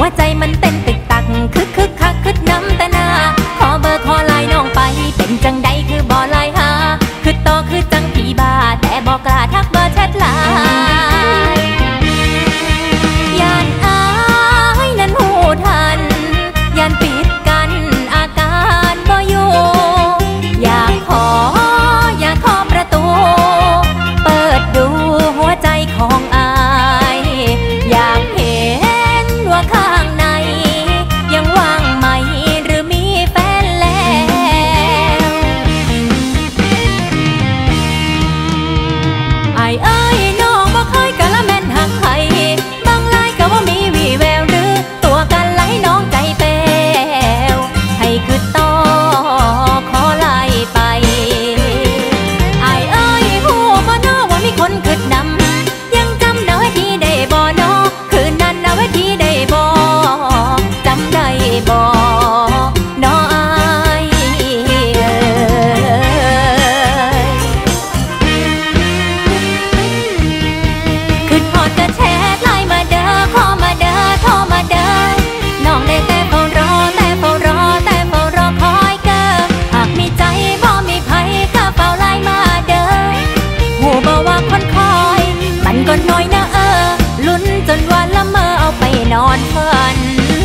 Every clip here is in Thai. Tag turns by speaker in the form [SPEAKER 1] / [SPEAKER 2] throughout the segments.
[SPEAKER 1] วใจมันเต้นตึกตักคึกคักคึดน้ำแต่นาขอเบอร์ขอไลน์น้องไปเป็นจังใดคือบ่ไลน์หาคือต่อคือจังผีบ้าแต่บอกกล้าทักเบอร์แชทไลน์ยานอายนั้นหูทันยานปิดกันอาการบ่อยู่อยากขอประตูเปิดดูหัวใจของอายอยากเห็นว่าข้างในยังว่างไหมหรือมีแฟนแล้วอายเอ้ยน้องบ่เคยกะละแม่นหักใครบางรายก็บ่มีวี่แววหรือตัวกันไหลน้องใจแป้วให้คือต่อขอไล่ไปอายเอ้ยฮู้บ่น้อว่ามีคนคิดนำยังจำเอาไว้ที่ได้บ่น้อคืนนั้นเอาไว้ที่ได้บ่จำได้บ่น้ออายคือพอจะแชทไลน์มาเด้อขอมาเด้อโทรมาเด้อน้องได้แต่เฝ้ารอคอยเก้อหากมีใจบ่มีไผก็เฝ้าไลน์มาเด้อหูบ่ว่าคนคอยมันก็น้อยนะลุ้นจนวันละเมอเอาไปนอนฝัน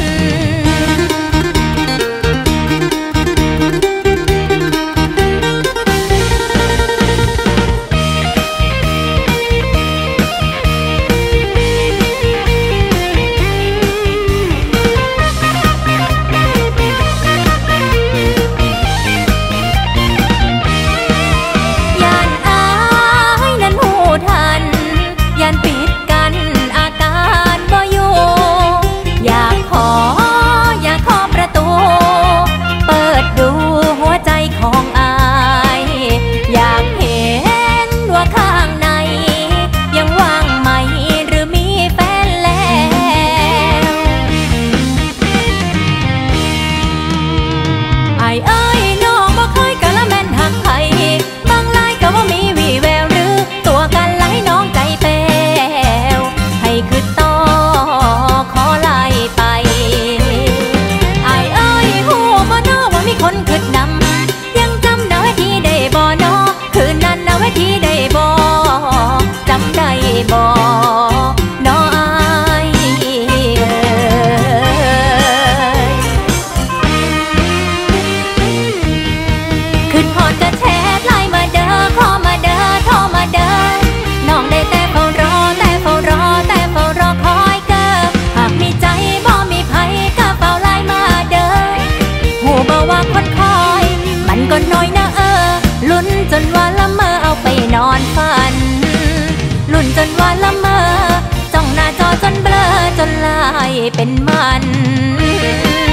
[SPEAKER 1] ยานอายนั้นหูทันยานปิดกันอาการบ่อยู่อยากขอประตูเปิดดูหัวใจของอายอยากเห็นว่าข้างในยังว่างไหมหรือมีแฟนแล้วอายเอ้ยน้องบ่เคยกะละแม่นหักใครบางรายก็บ่มีวี่แววหรือตัวกันไหลน้องใจแป้วให้คือต่อขอไล่ไปอายเอ้ยฮู้บ่น้อว่ามีคนคิดนำยังจำเอาไว้ที่ได้บ่น้อคืนนั้นเอาไว้ที่ได้บ่จำได้บ่น้ออายคือพอจะแชทไลน์มาเด้อขอมาเด้อโทรมาเด้อน้องได้แต่เฝ้ารอคอยเก้อหากมีใจบ่มีไผก็เฝ้าไลน์มาเด้อหูบ่ว่าคนคอยมันก็น้อยนะลุ้นจนว่าละเมอเอาไปนอนฝันลุ้นจนว่าละเมอจ้องหน้าจอจนเบลอจนลายเป็นมัน